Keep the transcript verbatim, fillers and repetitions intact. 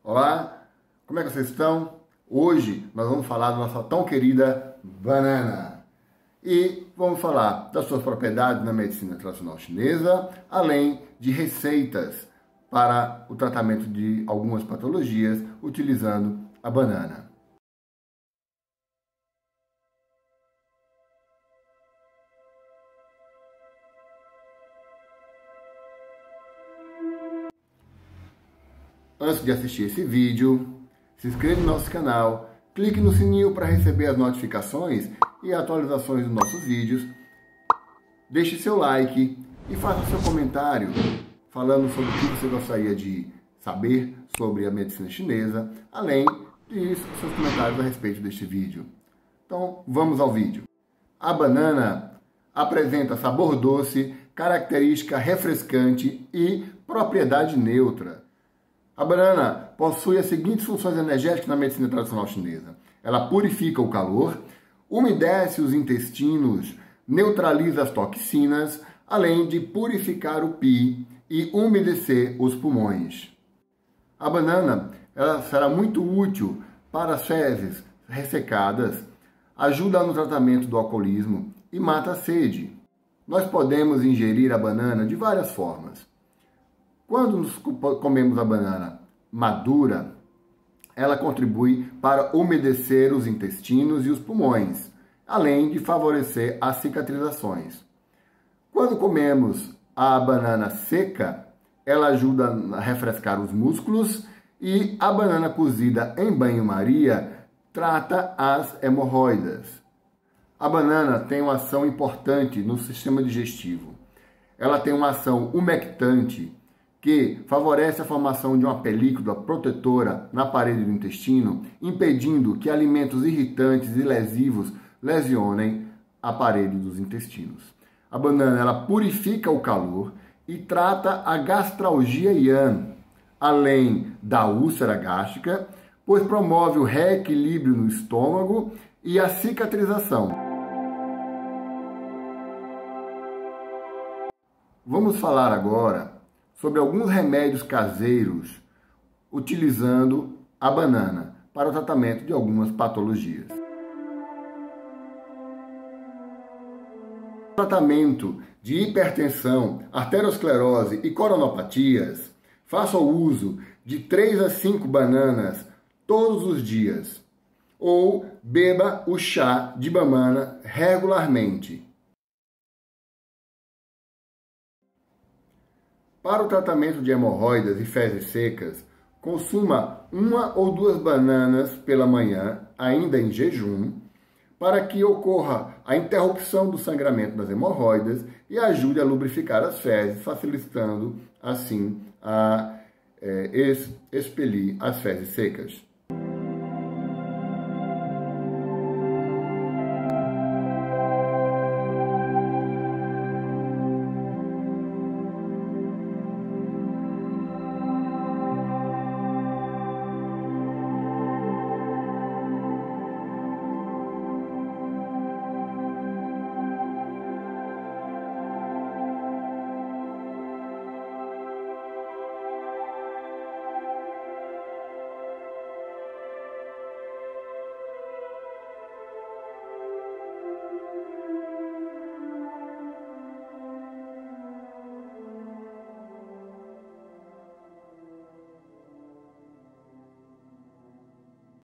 Olá, como é que vocês estão? Hoje nós vamos falar da nossa tão querida banana. E vamos falar das suas propriedades na medicina tradicional chinesa, além de receitas para o tratamento de algumas patologias utilizando a banana. Antes de assistir esse vídeo, se inscreva no nosso canal, clique no sininho para receber as notificações e atualizações dos nossos vídeos, deixe seu like e faça seu comentário falando sobre o que você gostaria de saber sobre a medicina chinesa, além de seus comentários a respeito deste vídeo. Então, vamos ao vídeo. A banana apresenta sabor doce, característica refrescante e propriedade neutra. A banana possui as seguintes funções energéticas na medicina tradicional chinesa. Ela purifica o calor, umedece os intestinos, neutraliza as toxinas, além de purificar o pi e umedecer os pulmões. A banana ela será muito útil para as fezes ressecadas, ajuda no tratamento do alcoolismo e mata a sede. Nós podemos ingerir a banana de várias formas. Quando nos comemos a banana madura, ela contribui para umedecer os intestinos e os pulmões, além de favorecer as cicatrizações. Quando comemos a banana seca, ela ajuda a refrescar os músculos e a banana cozida em banho-maria trata as hemorroidas. A banana tem uma ação importante no sistema digestivo. Ela tem uma ação umectante, que favorece a formação de uma película protetora na parede do intestino, impedindo que alimentos irritantes e lesivos lesionem a parede dos intestinos. A banana ela purifica o calor e trata a gastralgia yan, além da úlcera gástrica, pois promove o reequilíbrio no estômago e a cicatrização. Vamos falar agora sobre alguns remédios caseiros utilizando a banana para o tratamento de algumas patologias. Tratamento de hipertensão, arteriosclerose e coronopatias, faça o uso de três a cinco bananas todos os dias ou beba o chá de banana regularmente. Para o tratamento de hemorroidas e fezes secas, consuma uma ou duas bananas pela manhã, ainda em jejum, para que ocorra a interrupção do sangramento das hemorroidas e ajude a lubrificar as fezes, facilitando assim a é, expelir as fezes secas.